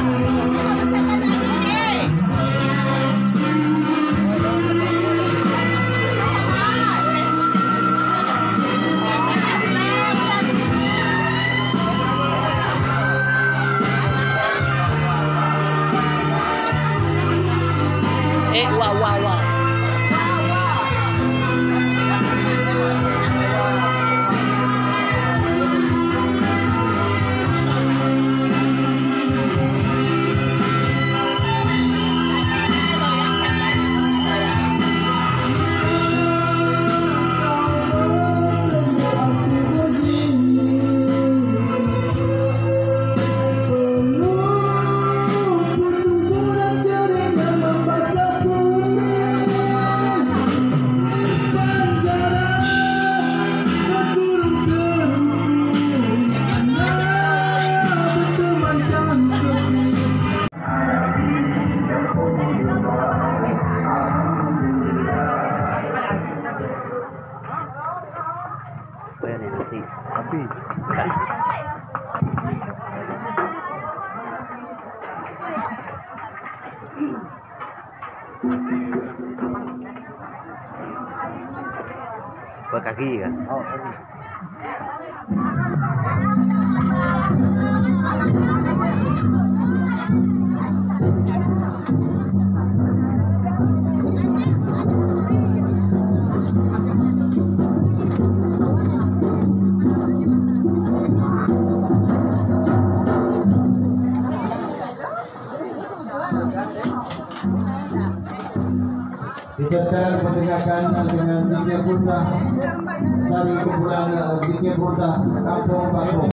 Wow, wow, wow. Tapi Buat kaki kan? oh, kaki. Jika sekarang diperdengarkan dengan zikir burda dari kumpulan zikir burda Kampung Bako.